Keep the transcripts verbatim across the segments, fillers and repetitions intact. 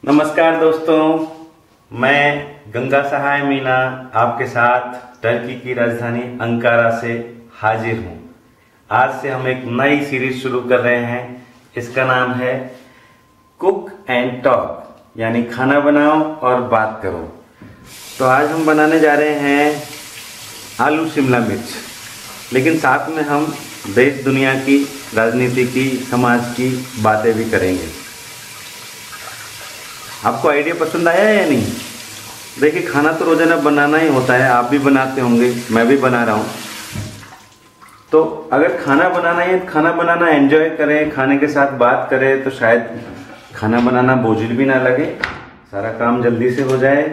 नमस्कार दोस्तों, मैं गंगा सहाय मीना आपके साथ टर्की की राजधानी अंकारा से हाजिर हूँ। आज से हम एक नई सीरीज शुरू कर रहे हैं। इसका नाम है कुक एंड टॉक, यानी खाना बनाओ और बात करो। तो आज हम बनाने जा रहे हैं आलू शिमला मिर्च, लेकिन साथ में हम देश दुनिया की, राजनीति की, समाज की बातें भी करेंगे। आपको आइडिया पसंद आया है या नहीं? देखिए, खाना तो रोजाना बनाना ही होता है, आप भी बनाते होंगे, मैं भी बना रहा हूँ। तो अगर खाना बनाना है, खाना बनाना एंजॉय करें, खाने के साथ बात करें, तो शायद खाना बनाना बोझिल भी ना लगे, सारा काम जल्दी से हो जाए।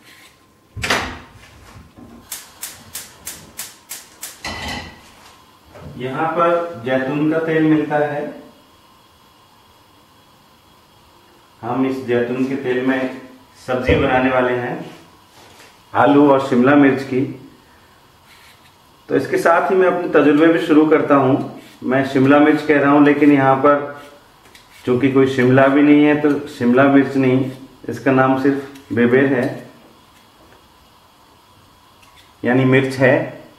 यहाँ पर जैतून का तेल मिलता है। हम इस जैतून के तेल में सब्जी बनाने वाले हैं, आलू और शिमला मिर्च की। तो इसके साथ ही मैं अपने तजुर्बे भी शुरू करता हूँ। मैं शिमला मिर्च कह रहा हूँ, लेकिन यहाँ पर चूंकि कोई शिमला भी नहीं है तो शिमला मिर्च नहीं, इसका नाम सिर्फ बेबेर है, यानी मिर्च है।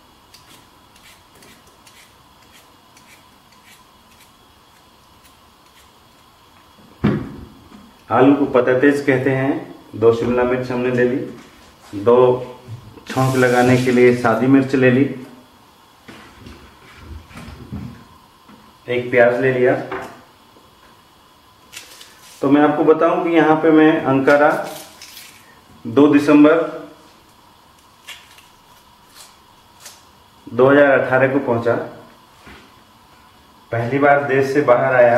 आलू को पतातेज कहते हैं। दो शिमला मिर्च हमने ले ली, दो छौंक लगाने के लिए सादी मिर्च ले ली, एक प्याज ले लिया। तो मैं आपको बताऊं कि यहाँ पे मैं अंकारा दो दिसंबर दो हज़ार अठारह को पहुंचा। पहली बार देश से बाहर आया।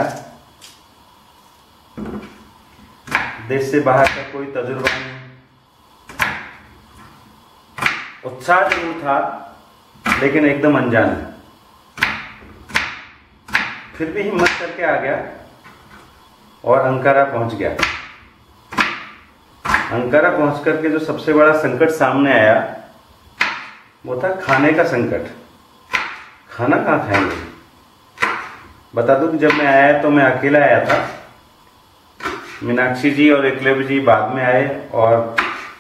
देश से बाहर का कोई तजुर्बा नहीं, उत्साह जरूर था, लेकिन एकदम अनजान। फिर भी हिम्मत करके आ गया और अंकारा पहुंच गया। अंकारा पहुंच करके जो सबसे बड़ा संकट सामने आया वो था खाने का संकट। खाना कहाँ खाएंगे? बता दूं कि जब मैं आया तो मैं अकेला आया था। मीनाक्षी जी और एकलव्य जी बाद में आए और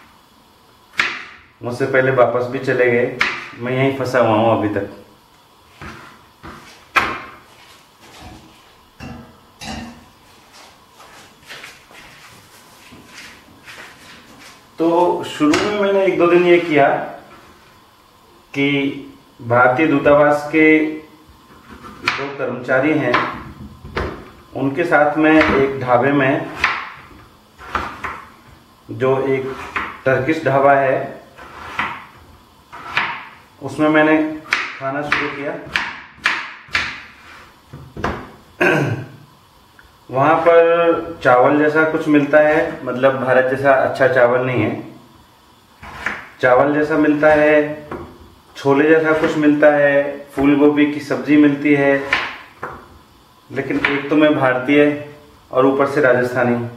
मुझसे पहले वापस भी चले गए। मैं यहीं फंसा हुआ हूं अभी तक। तो शुरू में मैंने एक दो दिन ये किया कि भारतीय दूतावास के जो कर्मचारी हैं उनके साथ में एक ढाबे में, जो एक टर्किश ढाबा है, उसमें मैंने खाना शुरू किया। वहाँ पर चावल जैसा कुछ मिलता है, मतलब भारत जैसा अच्छा चावल नहीं है। चावल जैसा मिलता है, छोले जैसा कुछ मिलता है, फूल गोभी की सब्जी मिलती है, लेकिन एक तो मैं भारतीय और ऊपर से राजस्थानी,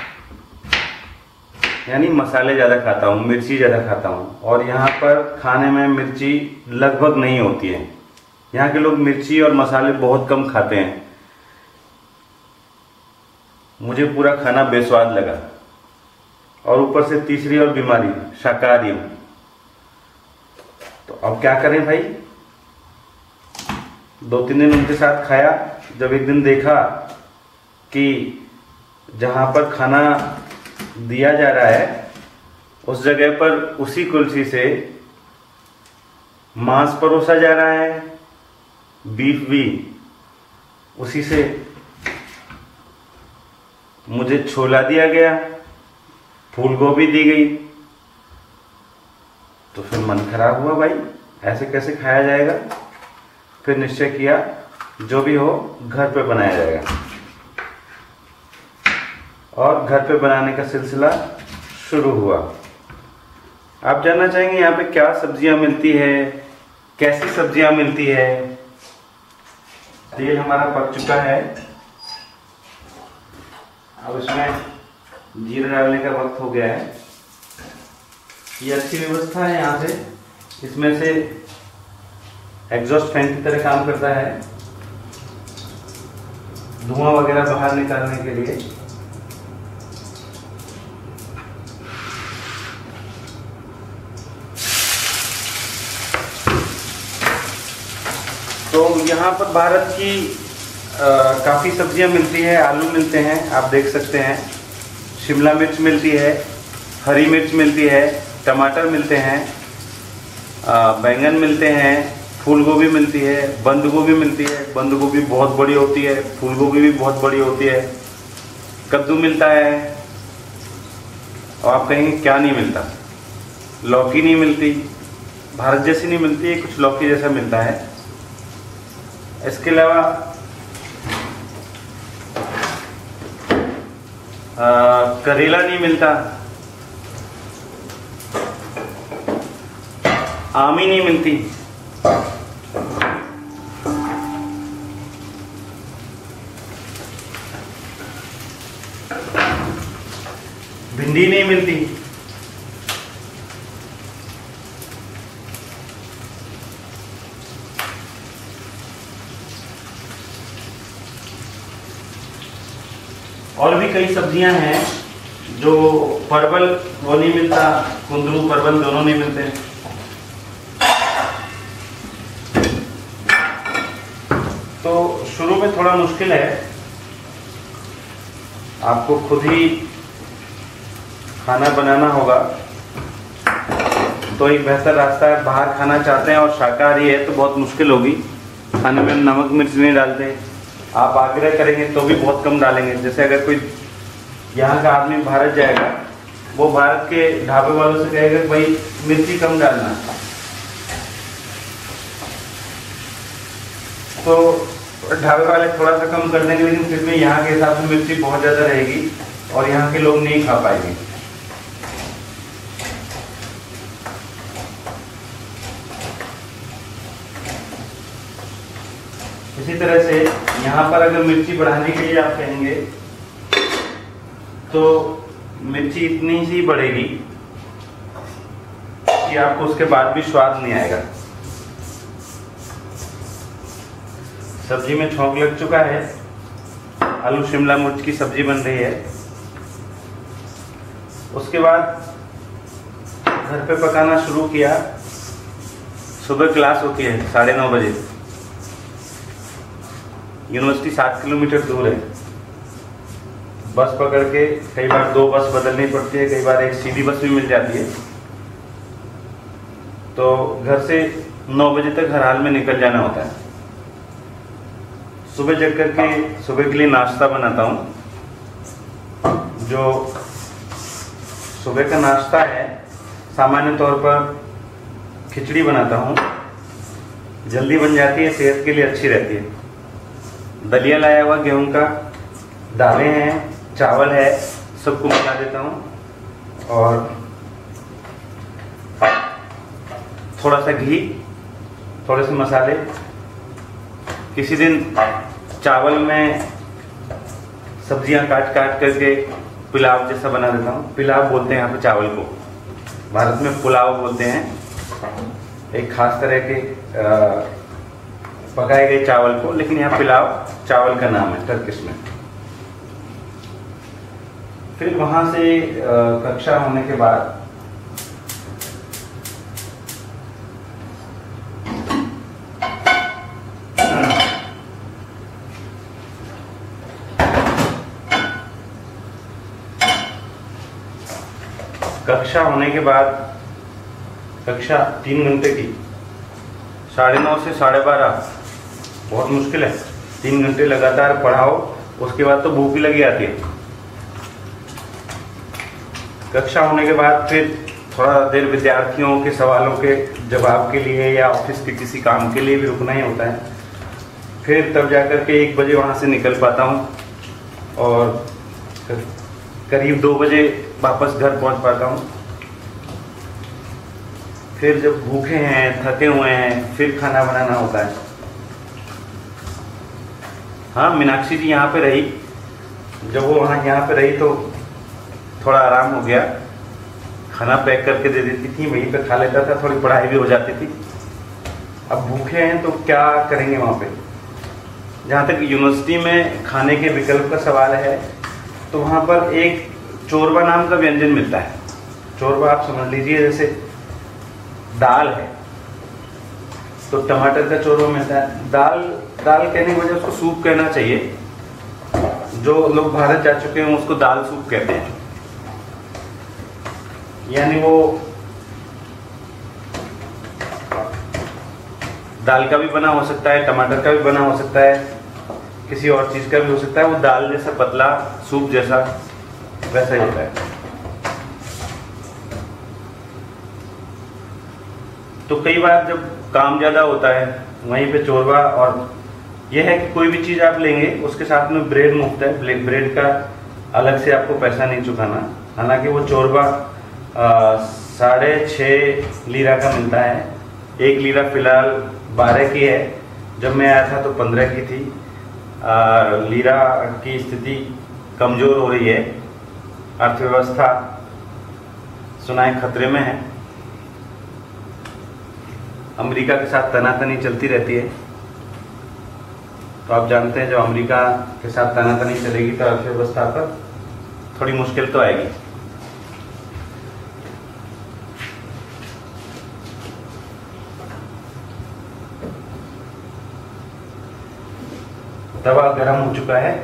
यानी मसाले ज़्यादा खाता हूँ, मिर्ची ज़्यादा खाता हूँ। और यहाँ पर खाने में मिर्ची लगभग नहीं होती है। यहाँ के लोग मिर्ची और मसाले बहुत कम खाते हैं। मुझे पूरा खाना बेस्वाद लगा, और ऊपर से तीसरी और बीमारी, शाकाहारी हूँ। तो अब क्या करें भाई? दो तीन दिन उनके साथ खाया। जब एक दिन देखा कि जहाँ पर खाना दिया जा रहा है उस जगह पर उसी कुर्सी से मांस परोसा जा रहा है, बीफ भी उसी से, मुझे छोला दिया गया, फूल गोभी दी गई। तो फिर मन खराब हुआ, भाई ऐसे कैसे खाया जाएगा? फिर निश्चय किया जो भी हो घर पे बनाया जाएगा, और घर पे बनाने का सिलसिला शुरू हुआ। आप जानना चाहेंगे यहाँ पे क्या सब्जियां मिलती है, कैसी सब्जियां मिलती है। तेल हमारा पक चुका है, अब इसमें जीरा डालने का वक्त हो गया है। ये अच्छी व्यवस्था है यहाँ से, इसमें से एग्जॉस्ट फैन की तरह काम करता है, धुआं वगैरह बाहर निकालने के लिए। तो यहाँ पर भारत की काफ़ी सब्जियाँ मिलती है। आलू मिलते हैं, आप देख सकते हैं, शिमला मिर्च मिलती है, हरी मिर्च मिलती है, टमाटर मिलते हैं, बैंगन मिलते हैं, फूल गोभी मिलती है, बंद गोभी मिलती है। बंद गोभी बहुत बड़ी होती है, फूल गोभी भी बहुत बड़ी होती है। कद्दू मिलता है। और आप कहेंगे क्या नहीं मिलता? लौकी नहीं मिलती, भारत जैसी नहीं मिलती, कुछ लौकी जैसा मिलता है। इसके अलावा करेला नहीं मिलता, आमी नहीं मिलती, भिंडी नहीं मिलती, और भी कई सब्जियां हैं जो परवल वो नहीं मिलता, कुंदरू परवल दोनों नहीं मिलते। तो शुरू में थोड़ा मुश्किल है, आपको खुद ही खाना बनाना होगा। तो एक बेहतर रास्ता है, बाहर खाना चाहते हैं और शाकाहारी है तो बहुत मुश्किल होगी, खाने में नमक मिर्च नहीं डालते। आप आग्रह करेंगे तो भी बहुत कम डालेंगे। जैसे अगर कोई यहाँ का आदमी भारत जाएगा, वो भारत के ढाबे वालों से कहेगा भाई मिर्ची कम डालना, तो ढाबे वाले थोड़ा सा कम कर देंगे, लेकिन फिर भी यहाँ के हिसाब से मिर्ची बहुत ज़्यादा रहेगी और यहाँ के लोग नहीं खा पाएंगे। इसी तरह से यहाँ पर अगर मिर्ची बढ़ाने के लिए आप कहेंगे तो मिर्ची इतनी सी बढ़ेगी कि आपको उसके बाद भी स्वाद नहीं आएगा। सब्जी में छौंक लग चुका है, आलू शिमला मिर्च की सब्जी बन रही है। उसके बाद घर पे पकाना शुरू किया। सुबह क्लास होती है साढ़े नौ बजे, यूनिवर्सिटी सात किलोमीटर दूर है। बस पकड़ के कई बार दो बस बदलनी पड़ती है, कई बार एक सीधी बस भी मिल जाती है। तो घर से नौ बजे तक हर हाल में निकल जाना होता है। सुबह जग करके सुबह के लिए नाश्ता बनाता हूँ। जो सुबह का नाश्ता है, सामान्य तौर पर खिचड़ी बनाता हूँ, जल्दी बन जाती है, सेहत के लिए अच्छी रहती है। दलिया लाया हुआ गेहूं का, दालें हैं, चावल है, सबको मिला देता हूँ और थोड़ा सा घी, थोड़े से मसाले। किसी दिन चावल में सब्जियां काट काट करके पुलाव जैसा बना देता हूँ। पुलाव बोलते हैं यहाँ पे चावल को, भारत में पुलाव बोलते हैं। एक खास तरह के आ, पकाए गए चावल को, लेकिन यहाँ पुलाव चावल का नाम है टर्किश में। फिर वहाँ से कक्षा होने के बाद कक्षा होने के बाद कक्षा तीन घंटे की, साढ़े नौ से साढ़े बारह, बहुत मुश्किल है। तीन घंटे लगातार पढ़ाओ, उसके बाद तो भूख ही लगी आती है। कक्षा होने के बाद फिर थोड़ा देर विद्यार्थियों के सवालों के जवाब के लिए या ऑफिस के किसी काम के लिए भी रुकना ही होता है। फिर तब जाकर के एक बजे वहाँ से निकल पाता हूँ और करीब दो बजे वापस घर पहुँच पाता हूँ। फिर जब भूखे हैं, थके हुए हैं, फिर खाना बनाना होता है। हाँ, मीनाक्षी जी यहाँ पे रही, जब वो वहाँ यहाँ पे रही तो थोड़ा आराम हो गया। खाना पैक करके दे देती थी, वहीं पे खा लेता था, थोड़ी पढ़ाई भी हो जाती थी। अब भूखे हैं तो क्या करेंगे वहाँ पे। जहाँ तक यूनिवर्सिटी में खाने के विकल्प का सवाल है, तो वहाँ पर एक चोरवा नाम का व्यंजन मिलता है। चोरवा आप समझ लीजिए जैसे दाल है, तो टमाटर का चोरवा मिलता है। दाल दाल कहने की वजह उसको सूप कहना चाहिए। जो लोग भारत जा चुके हैं उसको दाल सूप कहते हैं, यानी वो दाल का भी बना हो सकता है, टमाटर का भी बना हो सकता है, किसी और चीज का भी हो सकता है। वो दाल जैसा पतला, सूप जैसा, वैसा ही होता है। तो कई बार जब काम ज्यादा होता है वहीं पे चोरवा, और यह है कि कोई भी चीज आप लेंगे उसके साथ में ब्रेड मुफ्त है, ब्रेड का अलग से आपको पैसा नहीं चुकाना। हालांकि वो चोरवा साढ़े छः लीरा का मिलता है। एक लीरा फिलहाल बारह की है, जब मैं आया था तो पंद्रह की थी। आ, लीरा की स्थिति कमजोर हो रही है, अर्थव्यवस्था सुनाए खतरे में है। अमेरिका के साथ तनातनी चलती रहती है, तो आप जानते हैं जब अमेरिका के साथ तनातनी चलेगी तो अर्थव्यवस्था पर थोड़ी मुश्किल तो आएगी। तवा गर्म हो चुका है।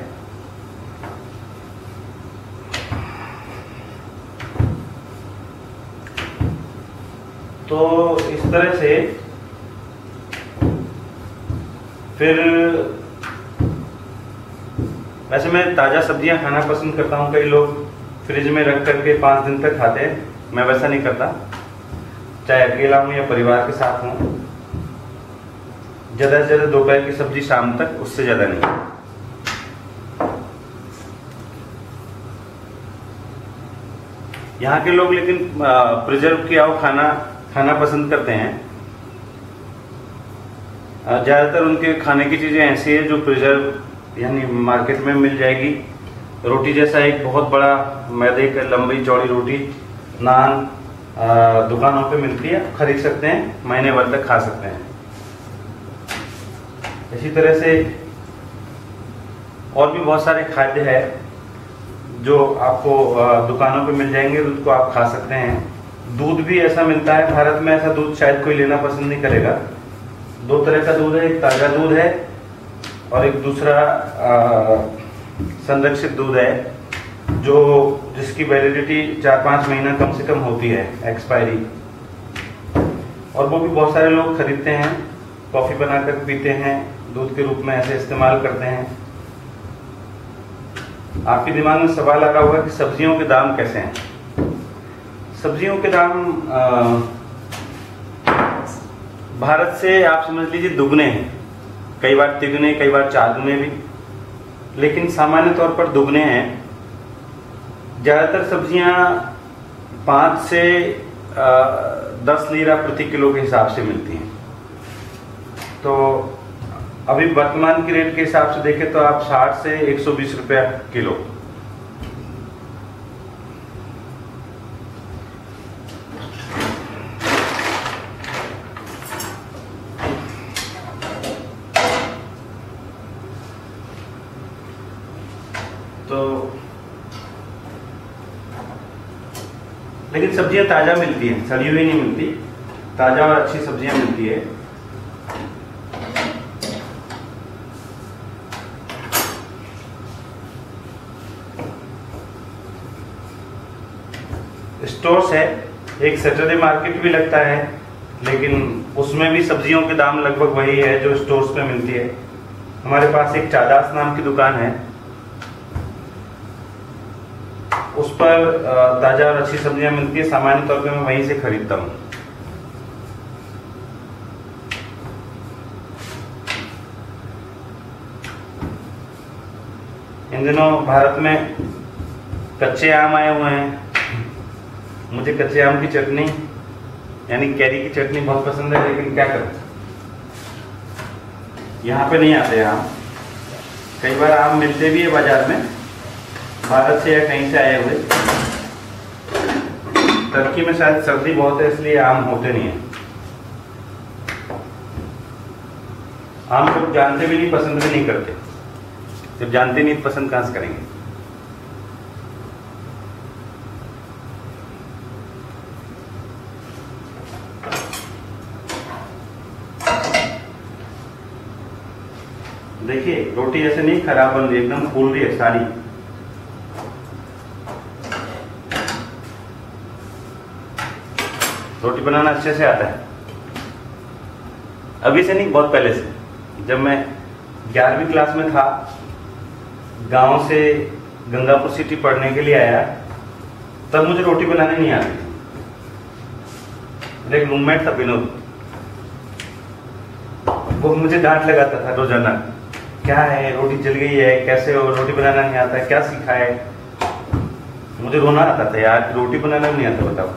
तो इस तरह से फिर वैसे मैं ताज़ा सब्जियां खाना पसंद करता हूँ। कई लोग फ्रिज में रख करके पाँच दिन तक खाते हैं, मैं वैसा नहीं करता। चाहे अकेला हूँ या परिवार के साथ हूँ, ज़्यादा से ज़्यादा दोपहर की सब्जी शाम तक, उससे ज़्यादा नहीं। यहाँ के लोग लेकिन प्रिजर्व किया हुआ खाना खाना पसंद करते हैं। ज़्यादातर उनके खाने की चीज़ें ऐसी है जो प्रिजर्व यानी मार्केट में मिल जाएगी। रोटी जैसा एक बहुत बड़ा मैदे का लंबी चौड़ी रोटी, नान दुकानों पे मिलती है, खरीद सकते हैं, महीने भर तक खा सकते हैं। इसी तरह से और भी बहुत सारे खाद्य है जो आपको दुकानों पे मिल जाएंगे, उसको आप खा सकते हैं। दूध भी ऐसा मिलता है, भारत में ऐसा दूध शायद कोई लेना पसंद नहीं करेगा। दो तरह का दूध है, एक ताज़ा दूध है और एक दूसरा संरक्षित दूध है, जो जिसकी वैलिडिटी चार पाँच महीना कम से कम होती है, एक्सपायरी। और वो भी बहुत सारे लोग खरीदते हैं, कॉफ़ी बनाकर पीते हैं, दूध के रूप में ऐसे इस्तेमाल करते हैं। आपके दिमाग में सवाल आ रहा होगा कि सब्जियों के दाम कैसे हैं। सब्जियों के दाम आ, भारत से आप समझ लीजिए दुगने हैं, कई बार तिगुने, कई बार चार गुने भी, लेकिन सामान्य तौर पर दुगने हैं। ज़्यादातर सब्जियां पाँच से आ, दस लीरा प्रति किलो के हिसाब से मिलती हैं। तो अभी वर्तमान की रेट के हिसाब से देखें तो आप साठ से एक सौ बीस रुपया किलो। तो लेकिन सब्जियां ताजा मिलती हैं, सड़ी हुई नहीं मिलती, ताजा और अच्छी सब्जियां मिलती है। स्टोर्स है, एक सैटरडे मार्केट भी लगता है, लेकिन उसमें भी सब्जियों के दाम लगभग वही है जो स्टोर्स पे मिलती है। हमारे पास एक चादास नाम की दुकान है, उस पर ताजा और अच्छी सब्जियां मिलती है। सामान्य तौर पे मैं वहीं से खरीदता हूँ। इन दिनों भारत में कच्चे आम आए हुए हैं। मुझे कच्चे आम की चटनी यानी कैरी की चटनी बहुत पसंद है, लेकिन क्या करें, यहाँ पे नहीं आते आम। कई बार आम मिलते भी है बाजार में, भारत से या कहीं से आए हुए। टर्की में शायद सर्दी बहुत है, इसलिए आम होते नहीं है। आम लोग जानते भी नहीं, पसंद भी नहीं करते। जब जानते नहीं तो पसंद कहां से करेंगे। देखिए रोटी ऐसे नहीं खराब बन रही, एकदम फूल रही है सारी। रोटी बनाना अच्छे से आता है, अभी से नहीं, बहुत पहले से। जब मैं ग्यारहवीं क्लास में था, गांव से गंगापुर सिटी पढ़ने के लिए आया, तब मुझे रोटी बनाने नहीं आती थी। मेरा एक रूममेट था विनोद, वो मुझे डांट लगाता था रोजाना, क्या है रोटी जल गई है, कैसे हो, रोटी बनाना नहीं आता है, क्या सीखा है। मुझे रोना आता था यार, रोटी बनाना नहीं आता, बताओ।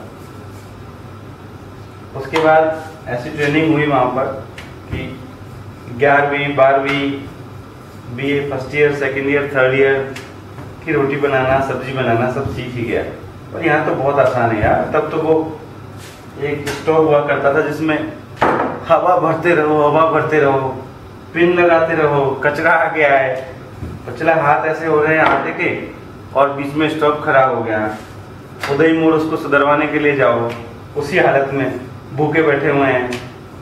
उसके बाद ऐसी ट्रेनिंग हुई वहाँ पर कि ग्यारहवीं बारहवीं B A first year second year third year की रोटी बनाना सब्जी बनाना सब सीख ही गया। और यहाँ तो बहुत आसान है यार। तब तो वो एक स्टोव हुआ करता था जिसमें हवा भरते रहो हवा भरते रहो, पिन लगाते रहो, कचरा आ गया है, कचरा हाथ ऐसे हो रहे हैं आटे के, और बीच में स्टोव खराब हो गया, उदय मोड़ उसको सुधरवाने के लिए जाओ, उसी हालत में भूखे बैठे हुए हैं।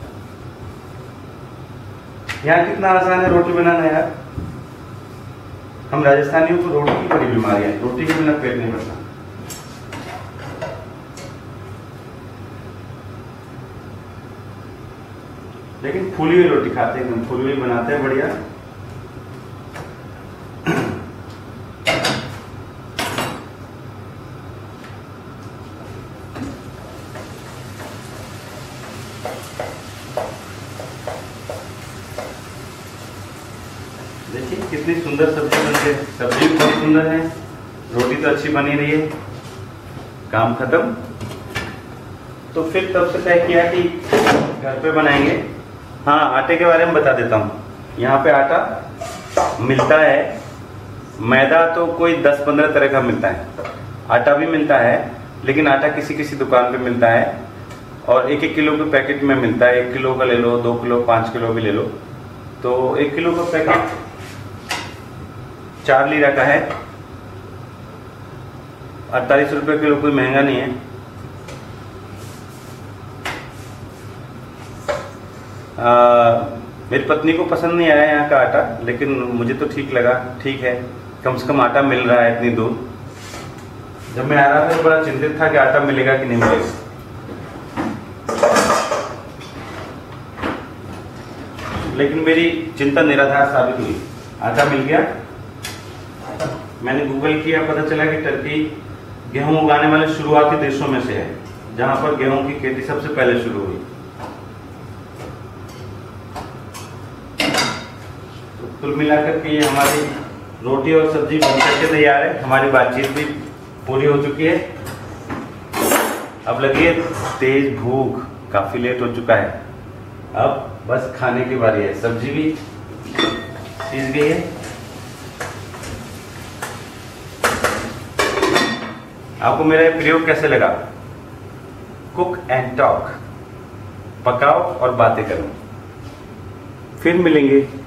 यहाँ कितना आसान है रोटी बनाना यार। हम राजस्थानियों को रोटी की बड़ी बीमारी है, रोटी के बिना पेट नहीं भरता। लेकिन फूली हुई रोटी खाते हैं, फूली हुई बनाते हैं बढ़िया। देखिए कितनी सुंदर सब्जी बन गई, सब्जी भी बहुत सुंदर है, रोटी तो अच्छी बनी रही है। काम खत्म। तो फिर तब से तय किया कि घर पे बनाएंगे। हाँ, आटे के बारे में बता देता हूँ। यहाँ पे आटा मिलता है, मैदा तो कोई दस पंद्रह तरह का मिलता है, आटा भी मिलता है, लेकिन आटा किसी किसी दुकान पे मिलता है और एक एक किलो के पैकेट में मिलता है। एक किलो का ले लो, दो किलो, पाँच किलो भी ले लो। तो एक किलो का पैकेट चार लीरा का है, अड़तालीस रुपये किलो, कोई महंगा नहीं है। आ, मेरी पत्नी को पसंद नहीं आया यहाँ का आटा, लेकिन मुझे तो ठीक लगा। ठीक है, कम से कम आटा मिल रहा है इतनी दूर। जब मैं आ रहा था तो बड़ा चिंतित था कि आटा मिलेगा कि नहीं मिलेगा। लेकिन मेरी चिंता निराधार साबित हुई, आटा मिल गया। मैंने गूगल किया, पता चला कि टर्की गेहूं उगाने वाले शुरुआती देशों में से है, जहां पर गेहूं की खेती सबसे पहले शुरू हुई। तो कुल मिलाकर के ये हमारी रोटी और सब्जी बनकर के तैयार है। हमारी बातचीत भी पूरी हो चुकी है। अब लगी है तेज भूख, काफी लेट हो चुका है। अब बस खाने की बारी है। सब्जी भी सीज गई है। आपको मेरा ये प्रयोग कैसे लगा? कुक एंड टॉक, पकाओ और बातें करो। फिर मिलेंगे।